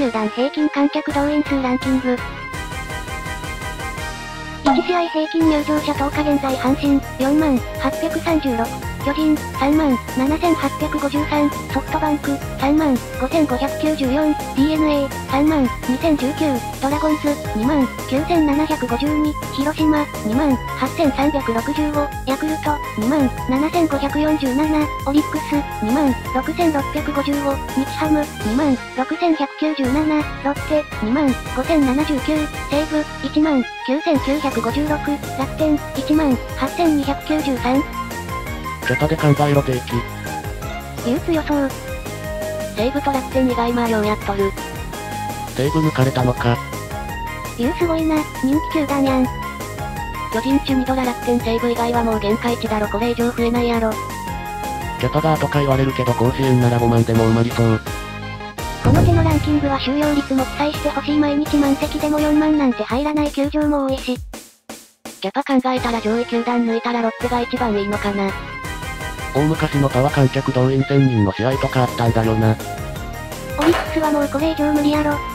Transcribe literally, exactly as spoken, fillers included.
球団平均観客動員数ランキング。いち試合平均入場者とおか現在阪神、よんまんはっぴゃくさんじゅうろく、巨人、さんまんななせんはっぴゃくごじゅうさん、ソフトバンク、さんまんごせんごひゃくきゅうじゅうよん、ディーエヌエー、さんまんにせんじゅうきゅう、ドラゴンズ、にまんきゅうせんななひゃくごじゅうに、広島、にまんはっせんさんびゃくろくじゅうご、ヤクルト、にまんななせんごひゃくよんじゅうなな、オリックス、にまんろくせんろっぴゃくごじゅうご、日ハム、にまんろくせんひゃくきゅうじゅうなな、ロッテ、にまんごせんななじゅうきゅう、西武、いちまんきゅうせんきゅうひゃくごじゅうろく、楽天、いちまんはっせんにひゃくきゅうじゅうさん。 キャパで考えろ定期。 ユース予想。 西武と楽天以外まあようやっとる。 西武抜かれたのか。 ユーすごいな、人気球団やん。 巨人チュミドラ楽天西武以外はもう限界値だろ、これ以上増えないやろ。 キャパがとか言われるけど甲子園ならごまんでも埋まりそう。 この手のランキングは収容率も記載してほしい。毎日満席でもよんまんなんて入らない球場も多いし。 キャパ考えたら上位球団抜いたらロッテが一番いいのかな。 大昔のパワ観客動員せんにんの試合とかあったんだよな。 オリックスはもうこれ以上無理やろ。